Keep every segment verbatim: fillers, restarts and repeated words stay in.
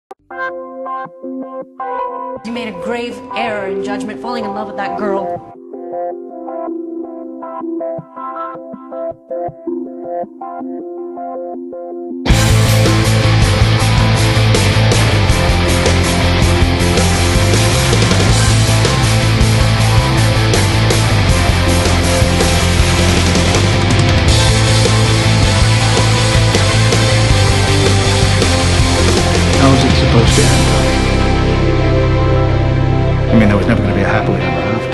You made a grave error in judgment, falling in love with that girl. How was it supposed to end? I mean, there was never going to be a happily ever after.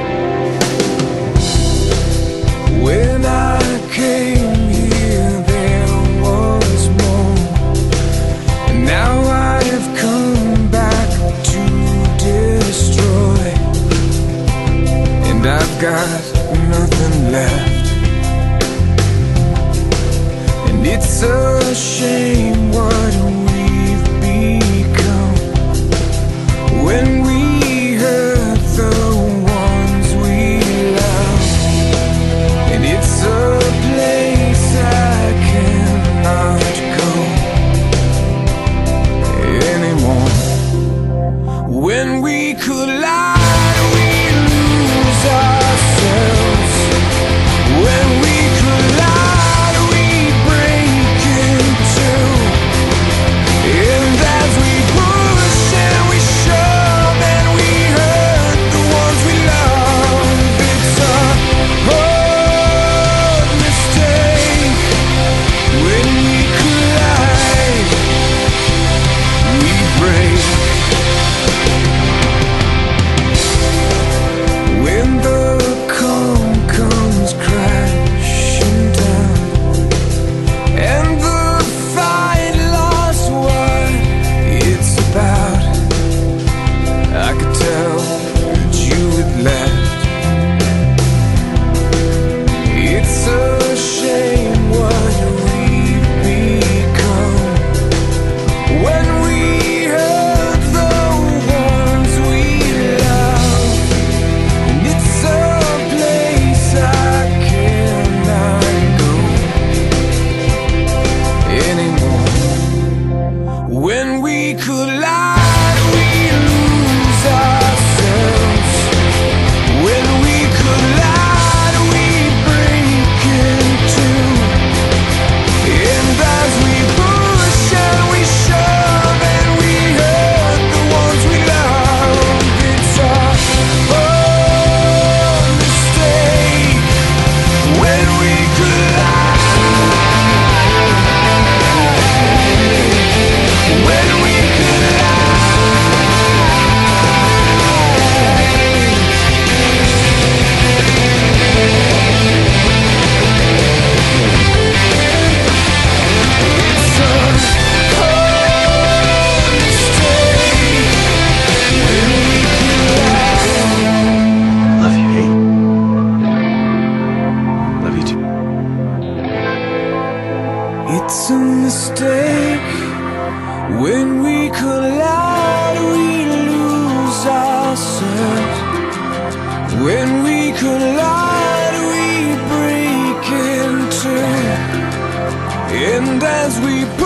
When I came here, there was more, and now I've come back to destroy, and I've got nothing left. And it's a shame what we've become when we hurt the ones we love. And it's a place I cannot go anymore. When we collide, we lose ourselves. When we collide, we break in two. And as we push and we shove and we hurt the ones we love, it's a hard mistake. When we collide, we break. When the calm comes crashing down and the fight lost what it's about, I could tell that you had left. It's a shame what we've become when we hurt the ones we love. And it's a place I cannot go anymore. When we collide, we lose ourselves. When we collide, we break in two. And as we push and we shove and we hurt the ones we love, it's a hard mistake. When we collide, when we it's a hard mistake. When we Love you, hey? Love you too. It's a mistake. When we collide, we lose ourselves. When we collide, we break in two. And as we